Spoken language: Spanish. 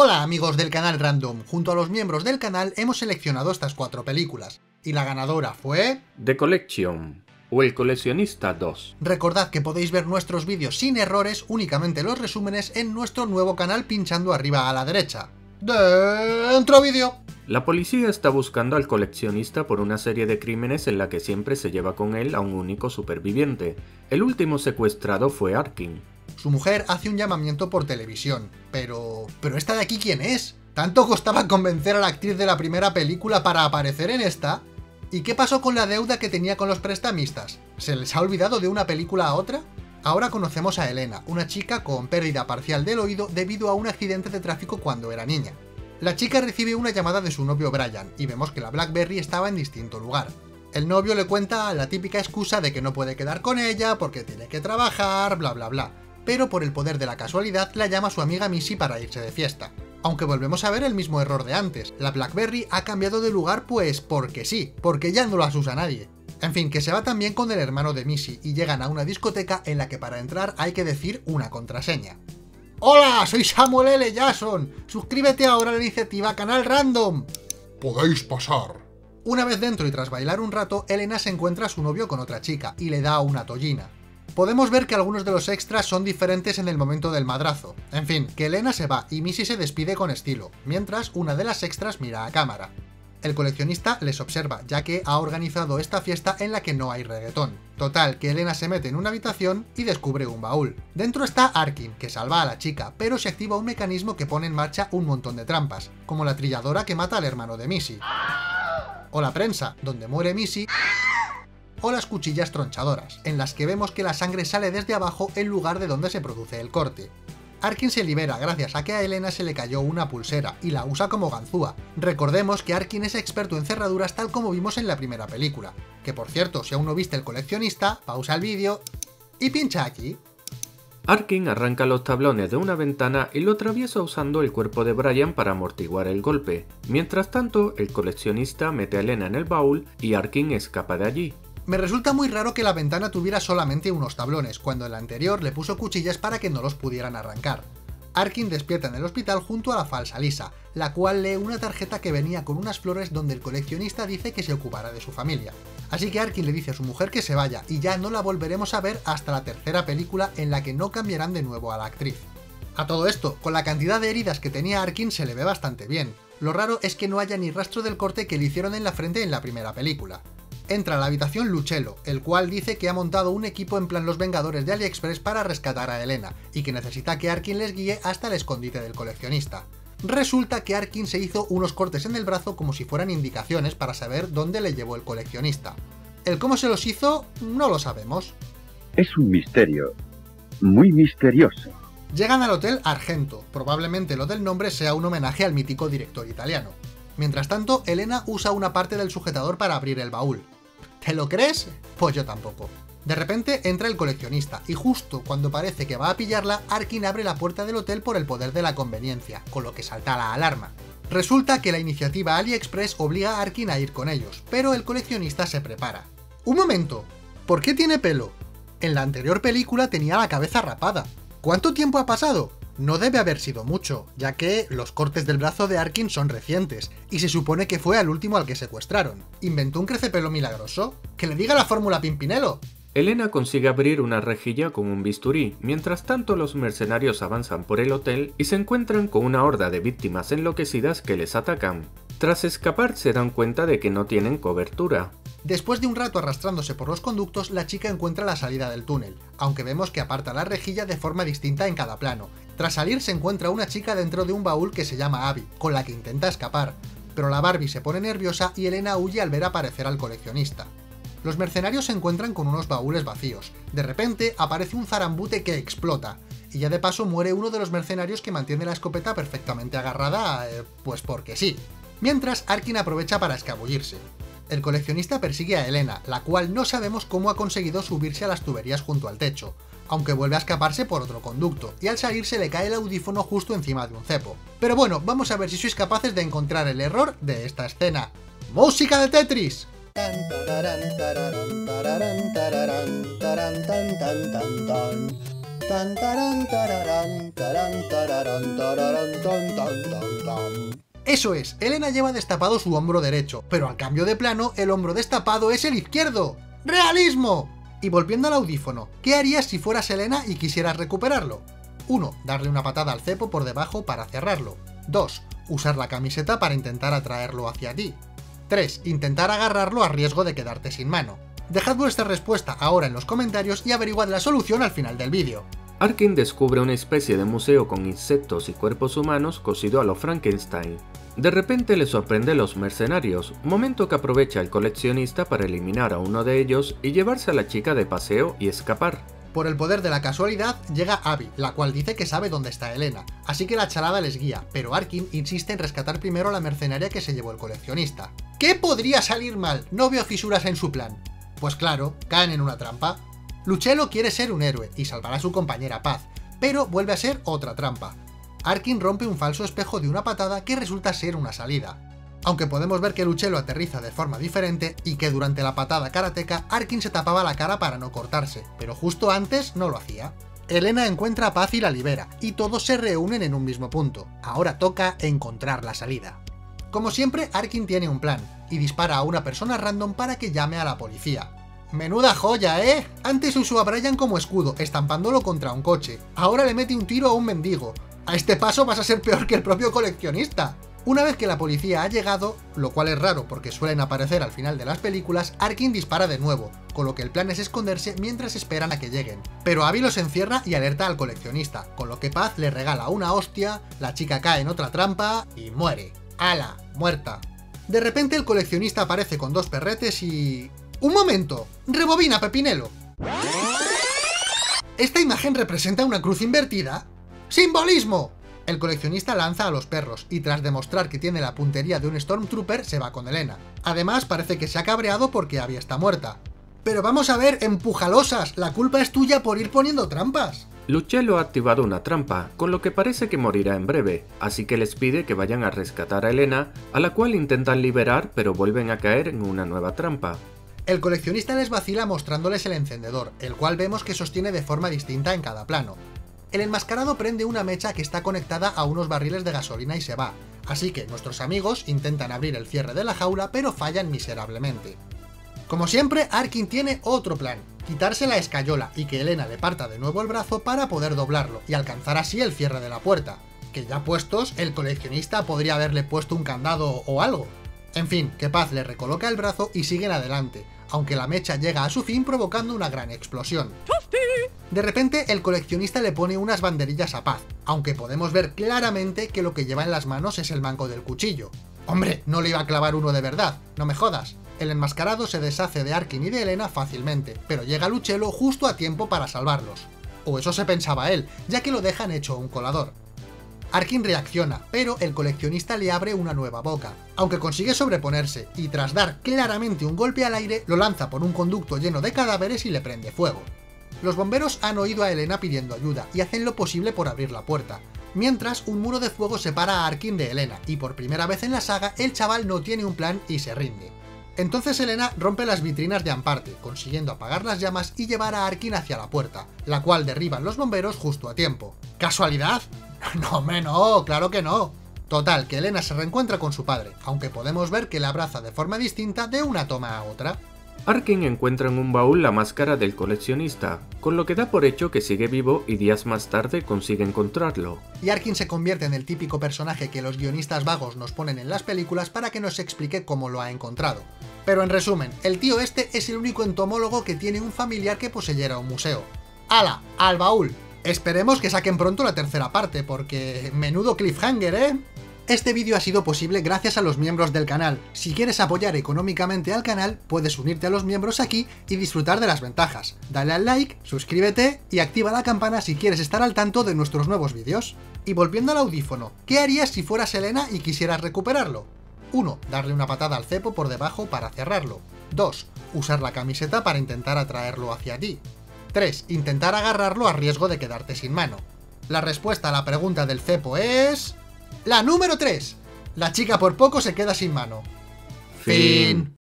Hola amigos del canal Random, junto a los miembros del canal hemos seleccionado estas 4 películas, y la ganadora fue... The Collection, o El Coleccionista 2. Recordad que podéis ver nuestros vídeos sin errores, únicamente los resúmenes, en nuestro nuevo canal pinchando arriba a la derecha. ¡Dentro vídeo! La policía está buscando al coleccionista por una serie de crímenes en la que siempre se lleva con él a un único superviviente. El último secuestrado fue Arkin. Su mujer hace un llamamiento por televisión, pero ¿esta de aquí quién es? ¿Tanto costaba convencer a la actriz de la primera película para aparecer en esta? ¿Y qué pasó con la deuda que tenía con los prestamistas? ¿Se les ha olvidado de una película a otra? Ahora conocemos a Elena, una chica con pérdida parcial del oído debido a un accidente de tráfico cuando era niña. La chica recibe una llamada de su novio Brian, y vemos que la BlackBerry estaba en distinto lugar. El novio le cuenta la típica excusa de que no puede quedar con ella porque tiene que trabajar, bla bla bla. Pero por el poder de la casualidad la llama su amiga Missy para irse de fiesta. Aunque volvemos a ver el mismo error de antes, la BlackBerry ha cambiado de lugar pues porque sí, porque ya no las usa nadie. En fin, que se va también con el hermano de Missy y llegan a una discoteca en la que para entrar hay que decir una contraseña. ¡Hola! Soy Samuel L. Jackson. Suscríbete ahora a la iniciativa Canal Random. Podéis pasar. Una vez dentro y tras bailar un rato, Elena se encuentra a su novio con otra chica y le da una tollina. Podemos ver que algunos de los extras son diferentes en el momento del madrazo. En fin, que Elena se va y Missy se despide con estilo, mientras una de las extras mira a cámara. El coleccionista les observa, ya que ha organizado esta fiesta en la que no hay reggaetón. Total, que Elena se mete en una habitación y descubre un baúl. Dentro está Arkin, que salva a la chica, pero se activa un mecanismo que pone en marcha un montón de trampas, como la trilladora que mata al hermano de Missy, o la prensa, donde muere Missy, o las cuchillas tronchadoras, en las que vemos que la sangre sale desde abajo en lugar de donde se produce el corte. Arkin se libera gracias a que a Elena se le cayó una pulsera y la usa como ganzúa. Recordemos que Arkin es experto en cerraduras tal como vimos en la primera película. Que por cierto, si aún no viste El Coleccionista, pausa el vídeo y pincha aquí. Arkin arranca los tablones de una ventana y lo atraviesa usando el cuerpo de Brian para amortiguar el golpe. Mientras tanto, el coleccionista mete a Elena en el baúl y Arkin escapa de allí. Me resulta muy raro que la ventana tuviera solamente unos tablones, cuando en la anterior le puso cuchillas para que no los pudieran arrancar. Arkin despierta en el hospital junto a la falsa Lisa, la cual lee una tarjeta que venía con unas flores donde el coleccionista dice que se ocupará de su familia. Así que Arkin le dice a su mujer que se vaya, y ya no la volveremos a ver hasta la tercera película en la que no cambiarán de nuevo a la actriz. A todo esto, con la cantidad de heridas que tenía Arkin se le ve bastante bien. Lo raro es que no haya ni rastro del corte que le hicieron en la frente en la primera película. Entra a la habitación Luchello, el cual dice que ha montado un equipo en plan Los Vengadores de AliExpress para rescatar a Elena, y que necesita que Arkin les guíe hasta el escondite del coleccionista. Resulta que Arkin se hizo unos cortes en el brazo como si fueran indicaciones para saber dónde le llevó el coleccionista. El cómo se los hizo, no lo sabemos. Es un misterio, muy misterioso. Llegan al Hotel Argento, probablemente lo del nombre sea un homenaje al mítico director italiano. Mientras tanto, Elena usa una parte del sujetador para abrir el baúl. ¿Te lo crees? Pues yo tampoco. De repente entra el coleccionista, y justo cuando parece que va a pillarla, Arkin abre la puerta del hotel por el poder de la conveniencia, con lo que salta la alarma. Resulta que la iniciativa AliExpress obliga a Arkin a ir con ellos, pero el coleccionista se prepara. ¡Un momento! ¿Por qué tiene pelo? En la anterior película tenía la cabeza rapada. ¿Cuánto tiempo ha pasado? No debe haber sido mucho, ya que los cortes del brazo de Arkin son recientes, y se supone que fue al último al que secuestraron. ¿Inventó un crecepelo milagroso? ¡Que le diga la fórmula Pimpinelo! Elena consigue abrir una rejilla con un bisturí, mientras tanto los mercenarios avanzan por el hotel y se encuentran con una horda de víctimas enloquecidas que les atacan. Tras escapar se dan cuenta de que no tienen cobertura. Después de un rato arrastrándose por los conductos, la chica encuentra la salida del túnel, aunque vemos que aparta la rejilla de forma distinta en cada plano. Tras salir se encuentra una chica dentro de un baúl que se llama Abby, con la que intenta escapar, pero la Barbie se pone nerviosa y Elena huye al ver aparecer al coleccionista. Los mercenarios se encuentran con unos baúles vacíos. De repente aparece un zarambute que explota, y ya de paso muere uno de los mercenarios que mantiene la escopeta perfectamente agarrada, pues porque sí. Mientras, Arkin aprovecha para escabullirse. El coleccionista persigue a Elena, la cual no sabemos cómo ha conseguido subirse a las tuberías junto al techo, aunque vuelve a escaparse por otro conducto, y al salir se le cae el audífono justo encima de un cepo. Pero bueno, vamos a ver si sois capaces de encontrar el error de esta escena. ¡Música de Tetris! Tan, tarán, tararán, tarán, tararán, tararán, tan, tan, tan, tan. Eso es, Elena lleva destapado su hombro derecho, pero al cambio de plano, el hombro destapado es el izquierdo. ¡Realismo! Y volviendo al audífono, ¿qué harías si fueras Elena y quisieras recuperarlo? 1. Darle una patada al cepo por debajo para cerrarlo. 2. Usar la camiseta para intentar atraerlo hacia ti. 3. Intentar agarrarlo a riesgo de quedarte sin mano. Dejad vuestra respuesta ahora en los comentarios y averiguad la solución al final del vídeo. Arkin descubre una especie de museo con insectos y cuerpos humanos cosido a lo Frankenstein. De repente le sorprende a los mercenarios, momento que aprovecha el coleccionista para eliminar a uno de ellos y llevarse a la chica de paseo y escapar. Por el poder de la casualidad llega Abby, la cual dice que sabe dónde está Elena, así que la charada les guía, pero Arkin insiste en rescatar primero a la mercenaria que se llevó el coleccionista. ¿Qué podría salir mal? No veo fisuras en su plan. Pues claro, caen en una trampa. Luchello quiere ser un héroe y salvar a su compañera Paz, pero vuelve a ser otra trampa. Arkin rompe un falso espejo de una patada que resulta ser una salida. Aunque podemos ver que Luchello aterriza de forma diferente y que durante la patada karateca Arkin se tapaba la cara para no cortarse, pero justo antes no lo hacía. Elena encuentra a Paz y la libera, y todos se reúnen en un mismo punto. Ahora toca encontrar la salida. Como siempre, Arkin tiene un plan, y dispara a una persona random para que llame a la policía. ¡Menuda joya, eh! Antes usó a Brian como escudo, estampándolo contra un coche. Ahora le mete un tiro a un mendigo. A este paso vas a ser peor que el propio coleccionista. Una vez que la policía ha llegado, lo cual es raro porque suelen aparecer al final de las películas, Arkin dispara de nuevo, con lo que el plan es esconderse mientras esperan a que lleguen. Pero Abby los encierra y alerta al coleccionista, con lo que Paz le regala una hostia, la chica cae en otra trampa y muere. ¡Hala! Muerta. De repente el coleccionista aparece con dos perretes y... ¡Un momento! ¡Rebobina, Pepinelo! ¿Esta imagen representa una cruz invertida? ¡Simbolismo! El coleccionista lanza a los perros, y tras demostrar que tiene la puntería de un Stormtrooper, se va con Elena. Además, parece que se ha cabreado porque Abby está muerta. Pero vamos a ver, empujalosas, la culpa es tuya por ir poniendo trampas. Luchello ha activado una trampa, con lo que parece que morirá en breve, así que les pide que vayan a rescatar a Elena, a la cual intentan liberar pero vuelven a caer en una nueva trampa. El coleccionista les vacila mostrándoles el encendedor, el cual vemos que sostiene de forma distinta en cada plano. El enmascarado prende una mecha que está conectada a unos barriles de gasolina y se va, así que nuestros amigos intentan abrir el cierre de la jaula pero fallan miserablemente. Como siempre, Arkin tiene otro plan, quitarse la escayola y que Elena le parta de nuevo el brazo para poder doblarlo y alcanzar así el cierre de la puerta, que ya puestos, el coleccionista podría haberle puesto un candado o algo. En fin, que Paz le recoloca el brazo y siguen adelante, aunque la mecha llega a su fin provocando una gran explosión. De repente, el coleccionista le pone unas banderillas a Paz, aunque podemos ver claramente que lo que lleva en las manos es el mango del cuchillo. ¡Hombre, no le iba a clavar uno de verdad! ¡No me jodas! El enmascarado se deshace de Arkin y de Elena fácilmente, pero llega Luchello justo a tiempo para salvarlos. O eso se pensaba él, ya que lo dejan hecho un colador. Arkin reacciona, pero el coleccionista le abre una nueva boca, aunque consigue sobreponerse, y tras dar claramente un golpe al aire, lo lanza por un conducto lleno de cadáveres y le prende fuego. Los bomberos han oído a Elena pidiendo ayuda, y hacen lo posible por abrir la puerta, mientras un muro de fuego separa a Arkin de Elena, y por primera vez en la saga, el chaval no tiene un plan y se rinde. Entonces Elena rompe las vitrinas de Amparte, consiguiendo apagar las llamas y llevar a Arkin hacia la puerta, la cual derriban los bomberos justo a tiempo. ¿Casualidad? No, hombre, no, claro que no. Total, que Elena se reencuentra con su padre, aunque podemos ver que le abraza de forma distinta de una toma a otra. Arkin encuentra en un baúl la máscara del coleccionista, con lo que da por hecho que sigue vivo y días más tarde consigue encontrarlo. Y Arkin se convierte en el típico personaje que los guionistas vagos nos ponen en las películas para que nos explique cómo lo ha encontrado. Pero en resumen, el tío este es el único entomólogo que tiene un familiar que poseyera un museo. ¡Hala! ¡Al baúl! Esperemos que saquen pronto la tercera parte, porque menudo cliffhanger, ¿eh? Este vídeo ha sido posible gracias a los miembros del canal. Si quieres apoyar económicamente al canal, puedes unirte a los miembros aquí y disfrutar de las ventajas. Dale al like, suscríbete y activa la campana si quieres estar al tanto de nuestros nuevos vídeos. Y volviendo al audífono, ¿qué harías si fueras Elena y quisieras recuperarlo? 1. Darle una patada al cepo por debajo para cerrarlo. 2. Usar la camiseta para intentar atraerlo hacia ti. 3. Intentar agarrarlo a riesgo de quedarte sin mano. La respuesta a la pregunta del cepo es... la número 3. La chica por poco se queda sin mano. Fin.